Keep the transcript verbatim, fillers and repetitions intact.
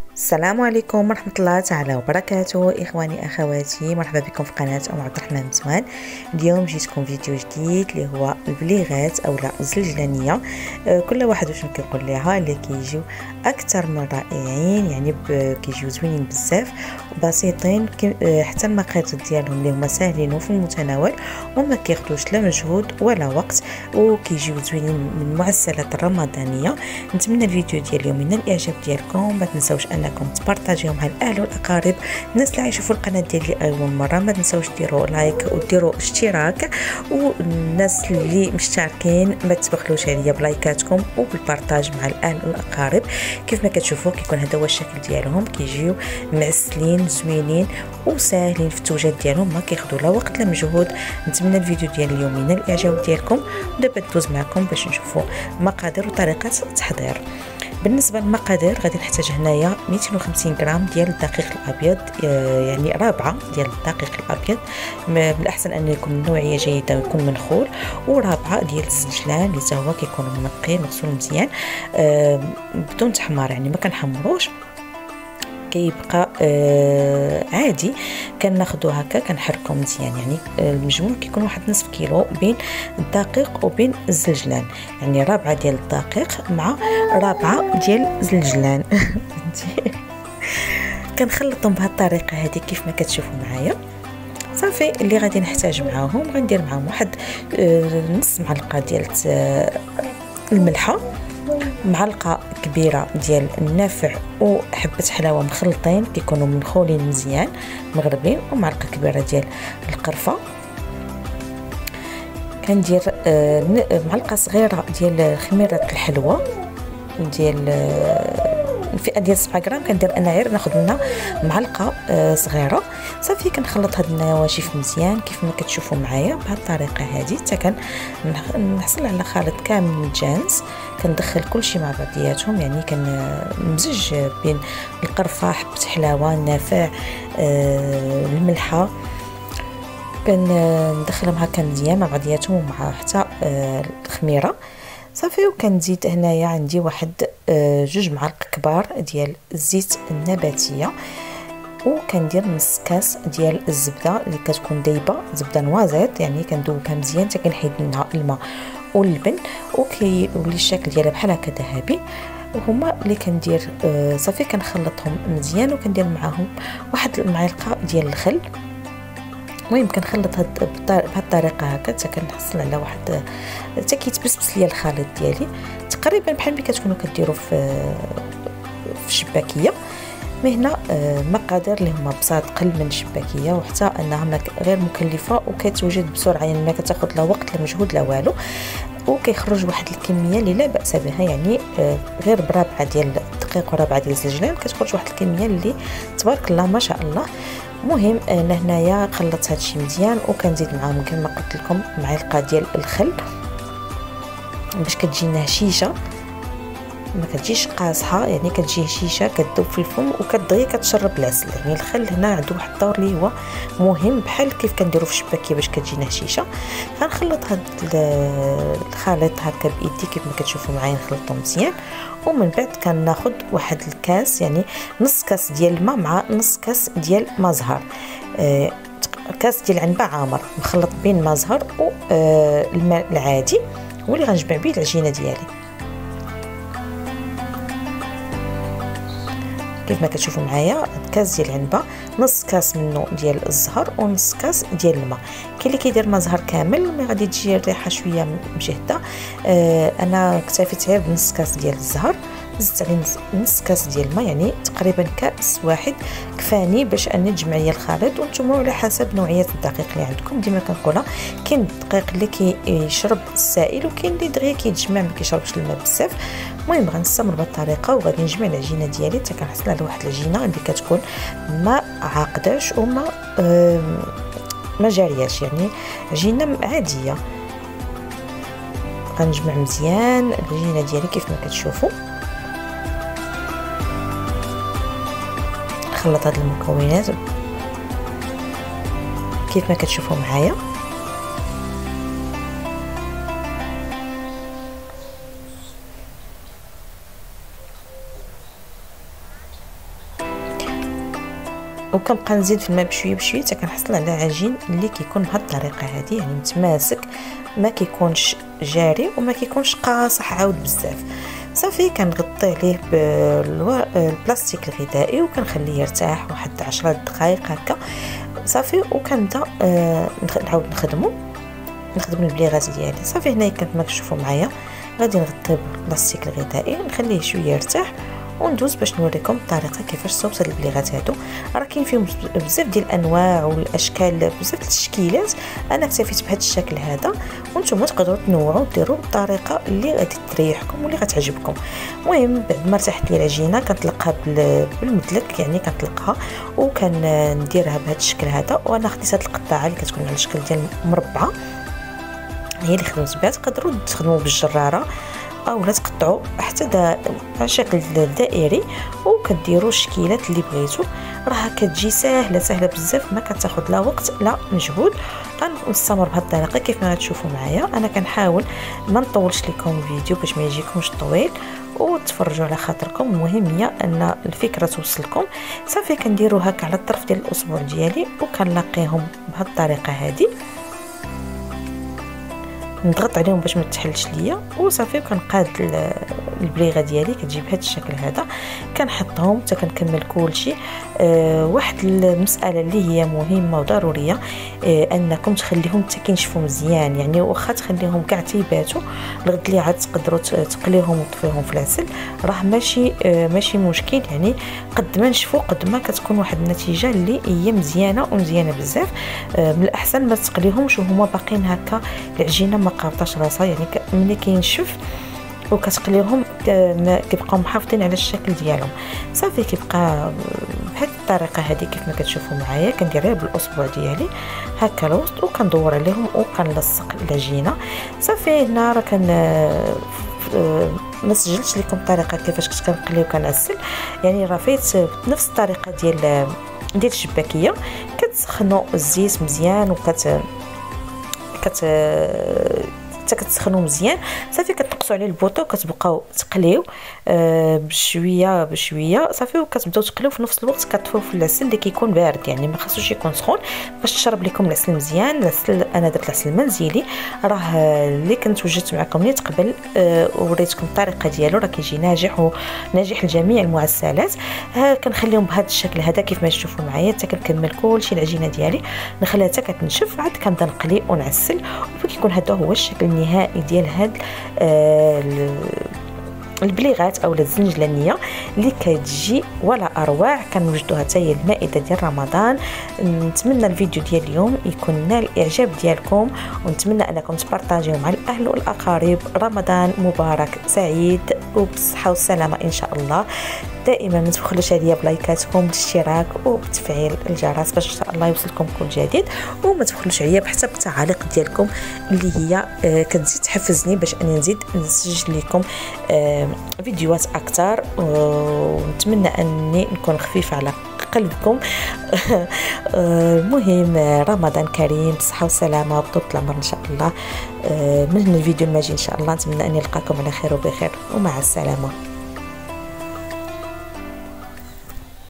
السلام عليكم ورحمة الله تعالى وبركاته. إخواني أخواتي، مرحبا بكم في قناة أم عبد الرحمن مزوان. اليوم جيتكم فيديو جديد اللي هو البليغات أو لا الزلجلانية. آه كل واحد واش كيقول ليها اللي كيجيو أكثر من رائعين، يعني كيجيو زوينين بزاف وبسيطين، آه حتى المقادير ديالهم اللي هما ساهلين وفي المتناول وما كياخذوش لا مجهود ولا وقت، وكيجيو زوينين من المعسلات الرمضانية. نتمنى الفيديو ديال اليوم من الإعجاب ديالكم، ما تنساوش انكم تبارطاجيو مع الاهل والاقارب. الناس اللي يشوفوا القناه ديالي اول مره ما تنساوش ديروا لايك وديروا اشتراك، والناس اللي مشتركين ما تبخلوش عليا بلايكاتكم وبالبارطاج مع الاهل والاقارب. كيف ما كتشوفوا كيكون هذا هو الشكل ديالهم، كيجيو معسلين زوينين وساهلين في التوجد ديالهم، ما كياخذوا لا وقت لا مجهود. نتمنى الفيديو ديال اليوم من الاعجاب ديالكم، ودابا ندوز معكم باش نشوفوا مقادير وطريقه التحضير. بالنسبه للمقادير غادي نحتاج هنايا مئتين وخمسين غرام ديال الدقيق الابيض، يعني رابعه ديال الدقيق الابيض، من الاحسن ان يكون نوعيه جيده ويكون منخول، ورابعه ديال الزنجلان اللي حتى هو كيكون منقي مغسول مزيان بدون تحمار، يعني ما كنحمروش، كيبقى آه عادي. كناخذو هكا كنحركو مزيان، يعني المجموع كيكون واحد نصف كيلو بين الدقيق وبين الزلجلان، يعني رابعه ديال الدقيق مع رابعه ديال الزلجلان. كنخلطهم بهذه الطريقه هذه كيف ما كتشوفوا معايا. صافي اللي غادي نحتاج معاهم، غندير معاهم واحد آه نص معلقه ديال الملحه، معلقه كبيره ديال النافع وحبه حلاوه مخلطين كيكونوا منخولين مزيان مغربين، ومعلقه كبيره ديال القرفه. كندير آه معلقه صغيره ديال خميره الحلوى ديال آه الفئه ديال سبعة غرام، كندير انا غير ناخذ منها معلقه آه صغيره. صافي كنخلط هاد النواشف مزيان كيف ما كتشوفوا معايا بهذه الطريقه هذه، حتى كنحصل على خليط كامل متجانس. كندخل كلشي مع بعضياتهم، يعني كنمزج بين القرفه، حبه حلاوه، النافع، آه الملحه، كندخلهم هكا مزيان مع بعضياتهم ومع حتى آه الخميره. صافي وكنزيد هنايا عندي واحد آه جوج معالق كبار ديال الزيت النباتيه، وكندير نص كاس ديال الزبده اللي كتكون دايبه، زبده نوازيط، يعني كندوبها مزيان حتى كنحيد منها الماء واللبن وكيولي الشكل ديالها بحال هكا ذهبي. وهما اللي كندير آه صافي كنخلطهم مزيان، وكندير معاهم واحد المعلقه ديال الخل. المهم كنخلط هاد بهاد الطريقه هكا حتى كنحصل على واحد حتى كيتبسبس ليا الخليط ديالي، تقريبا بحال ملي كتكونوا كديروا في في الشباكيه. من هنا المقادير اللي هما بساط قل من الشباكيه، وحتى انها غير مكلفه وكتوجد بسرعه، يعني ما كتاخذ لا وقت لا مجهود لا والو، وكيخرج واحد الكميه اللي لا باس بها، يعني غير برابعه ديال الدقيق ورابعه ديال الزنجلان كتخرج واحد الكميه اللي تبارك الله ما شاء الله. المهم انا هنايا خلطت هادشي مزيان، وكنزيد معاهم كما قلت لكم معلقه ديال الخل باش كتجينا هشيشه، ما كتجيش قاصحه، يعني كتجي هشيشه كتذوب في الفم وكتدغيا كتشرب العسل. يعني الخل هنا عنده واحد الدور اللي هو مهم، بحال كيف كنديروا في الشباكيه باش كتجينا هشيشه. غنخلط هاد الخليط هكا بايدي كيف ما كتشوفوا معايا، نخلطو مزيان، ومن بعد كناخذ واحد الكاس، يعني نص كاس ديال الماء مع نص كاس ديال ما زهر، آه كاس ديال عنبه عامر مخلط بين ما زهر والماء العادي، هو اللي غنجمع به العجينه ديالي. كيف ما كتشوفوا معايا كاس ديال العنبه، نص كاس منه ديال الزهر ونص كاس ديال الماء. كاين اللي كيدير ما زهر كامل، مي غادي تجي الريحه شويه مجهده. آه انا اكتفيت غير بنص كاس ديال الزهر، زدت عليه نص كاس ديال الماء، يعني تقريبا كاس واحد كفاني باش اني نجمع ليا الخليط. وانتم على حسب نوعيه الدقيق اللي عندكم، ديما كنقولها كاين الدقيق اللي كيشرب السائل وكاين اللي دغيا كيتجمع ما كيشربش الماء بزاف. المهم غنستمر بهذه الطريقه، وغادي نجمع العجينه ديالي حتى كنحصل على واحد العجينه اللي كتكون ما عاقداش وما ما جارياش، يعني عجينه عاديه. غنجمع مزيان العجينه ديالي كيف ما كتشوفوا، نخلط هاد المكونات كيف ما كتشوفوا معايا. وكنبقى نزيد في الماء بشويه بشويه حتى كنحصل على عجين اللي كيكون بهذه الطريقه هذه، يعني متماسك، ما كيكونش جاري وما كيكونش قاصح عاود بزاف. صافي كنغطي عليه بالبلاستيك الغذائي وكنخليه يرتاح واحد عشرة دقائق هكا. صافي وكنبدا آه نعاود نخدمو نخدم البليغات ديالي. صافي هنايا كما كتشوفوا معايا غادي نغطيه بالبلاستيك الغذائي نخليه شويه يرتاح وندوز باش نوريكم الطريقه كيفاش صوبت هاد البليغات هادو. راه كاين فيهم بزاف ديال الانواع والاشكال، بزاف ديال التشكيلات. انا اكتفيت بهذا الشكل هذا وانتم تقدروا تنوعوا وديروا بالطريقه اللي غادي تريحكم واللي غتعجبكم. المهم بعد ما ارتاحت لي العجينه كنطلقها بالمدلك، يعني كنطلقها وكنديرها بهذا الشكل هذا. وانا خديت هاد القطاعه اللي كتكون على الشكل ديال مربعه هي اللي خدمت بها. تقدروا تخدموا بالجراره او لا تقطعوا حتى دا على شكل دائري وكديروا الشكيلات اللي بغيتو. راه كتجي ساهله ساهله بزاف، ما كتاخذ لا وقت لا مجهود. غنستمر بهذه الطريقه كيف ما غتشوفوا معايا. انا كنحاول ما نطولش لكم الفيديو باش ما يجيكمش طويل وتفرجوا على خاطركم. المهم هي ان الفكره توصلكم. صافي كنديروا هكا على الطرف ديال الاصبع ديالي وكنلاقيهم بهذه الطريقه هذه، نضغط عليهم باش ما تحلش ليا وصافي. وكنقاد البليغه ديالي كتجي بهذا الشكل هذا، كنحطهم حتى كنكمل كلشي. أه واحد المساله اللي هي مهمه وضروريه، أه انكم تخليهم حتى كينشفوا مزيان، يعني واخا تخليهم كاع تيباتوا الغد اللي عاد تقدروا تقليهم وتطفيهم في العسل راه ماشي أه ماشي مشكل. يعني قد ما نشفوا قد ما كتكون واحد النتيجه اللي هي مزيانه ومزيانه بزاف. أه من الاحسن ما تقليهمش وهما باقيين هكا العجينه ما قابطاش راسها، يعني ملي كينشف وكتقليهم كيبقاو محافظين على الشكل ديالهم. صافي كيبقى بهذه الطريقه هذه كيف ما كتشوفوا معايا. كنديرها بالاصبع ديالي هكا الوسط وكندور عليهم وكنلصق العجينه. صافي هنا راه كان ما سجلتش لكم الطريقه كيفاش كنت كنقلي وكنعسل، يعني راه فايت بنفس الطريقه ديال ديال الشباكيه. كتسخنوا الزيت مزيان وكت كت حتى كتسخنوا مزيان. صافي كتنقصوا عليه البوطه وكتبقاو تقليو آه بشويه بشويه. صافي وكتبداو تقليو في نفس الوقت كتطفيو في العسل اللي كيكون بارد، يعني ما خاصوش يكون سخون باش تشرب لكم العسل مزيان. العسل انا درت العسل منزلي راه اللي كنت وجدت معكم نيت قبل آه وريتكم الطريقه ديالو، راه كيجي ناجح وناجح لجميع المعسلات. ها كنخليهم بهذا الشكل هذا كيف ما تشوفوا معايا حتى كنكمل كلشي العجينه ديالي نخليها حتى كتنشف، عاد كنبدا نقلي ونعسل. وكيكون هذا هو الشكل النهائي ديال هاد آه البليغات او الزنجلانيه اللي كتجي ولا اروع. كنوجدوها حتى هي المائده ديال رمضان. نتمنى الفيديو ديال اليوم يكون نال الاعجاب ديالكم ونتمنى انكم تبارطاجيوه مع الاهل والاقارب. رمضان مبارك سعيد وبالصحه والسلامه ان شاء الله. دائما ما تبخلوش عليا بلايكاتكم بالاشتراك وبتفعيل الجرس باش ان شاء الله يوصلكم كل جديد، وما تبخلوش عليا حتى بالتعاليق ديالكم اللي هي آه كتزيد تحفزني باش اني نزيد نسجل لكم آه فيديوهات اكثر. ونتمنى اني نكون خفيفه على قلبكم. المهم رمضان كريم بالصحه والسلامه وبطول العمر ان شاء الله. من الفيديو الماجي ان شاء الله نتمنى اني نلقاكم على خير وبخير ومع السلامه.